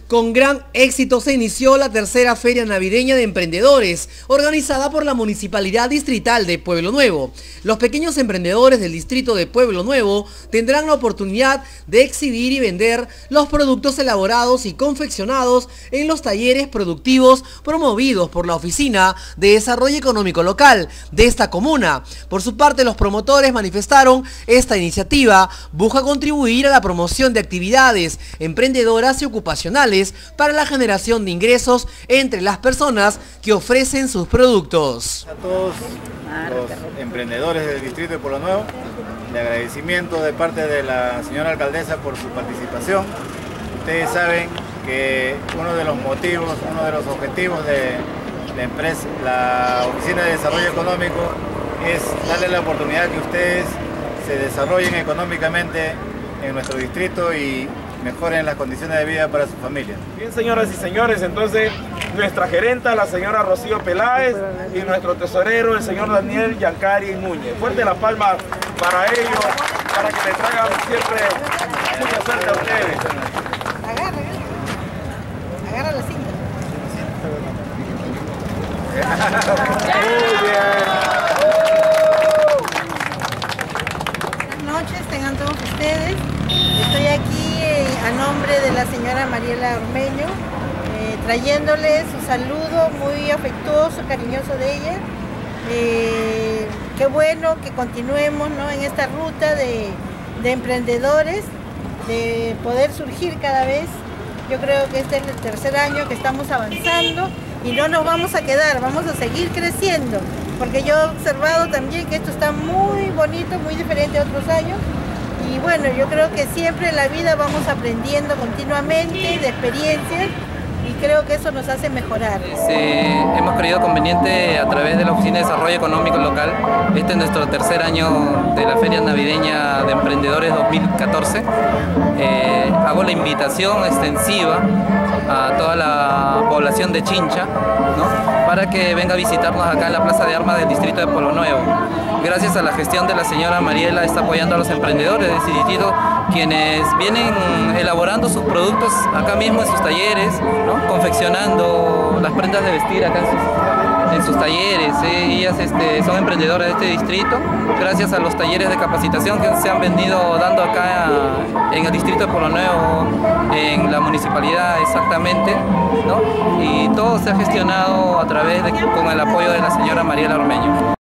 Con gran éxito se inició la tercera Feria Navideña de Emprendedores, organizada por la Municipalidad Distrital de Pueblo Nuevo. Los pequeños emprendedores del distrito de Pueblo Nuevo tendrán la oportunidad de exhibir y vender los productos elaborados y confeccionados en los talleres productivos promovidos por la Oficina de Desarrollo Económico Local de esta comuna. Por su parte, los promotores manifestaron esta iniciativa busca contribuir a la promoción de actividades emprendedoras y ocupacionales para la generación de ingresos entre las personas que ofrecen sus productos. A todos los emprendedores del distrito de Pueblo Nuevo, de agradecimiento de parte de la señora alcaldesa por su participación. Ustedes saben que uno de los motivos, uno de los objetivos de la empresa, la Oficina de Desarrollo Económico, es darle la oportunidad que ustedes se desarrollen económicamente en nuestro distrito y mejoren las condiciones de vida para su familia. Bien, señoras y señores, entonces nuestra gerenta, la señora Rocío Peláez, y nuestro tesorero, el señor Daniel Yancari Núñez. Fuerte la palma para ellos, para que les traigan siempre mucha suerte a ustedes. Agarra la cinta. Muy bien. Buenas noches, tengan todos ustedes. Estoy aquí a nombre de la señora Mariela Ormeño, trayéndole su saludo muy afectuoso, cariñoso de ella. Qué bueno que continuemos, ¿no?, en esta ruta de emprendedores, de poder surgir cada vez. Yo creo que este es el tercer año que estamos avanzando y no nos vamos a quedar, vamos a seguir creciendo, porque yo he observado también que esto está muy bonito, muy diferente a otros años. Y bueno, yo creo que siempre en la vida vamos aprendiendo continuamente de experiencias y creo que eso nos hace mejorar. Hemos creído conveniente a través de la Oficina de Desarrollo Económico Local, este es nuestro tercer año de la Feria Navideña de Emprendedores 2014. Hago la invitación extensiva a toda la población de Chincha, ¿no?, para que venga a visitarnos acá en la Plaza de Armas del distrito de Pueblo Nuevo. Gracias a la gestión de la señora Mariela, está apoyando a los emprendedores de este distrito, quienes vienen elaborando sus productos acá mismo en sus talleres, ¿no?, confeccionando las prendas de vestir acá en sus talleres. Ellas son emprendedoras de este distrito, gracias a los talleres de capacitación que se han venido dando acá en el distrito de Pueblo Nuevo, en la municipalidad exactamente, ¿no?, y todo se ha gestionado a través con el apoyo de la señora Mariela Ormeño.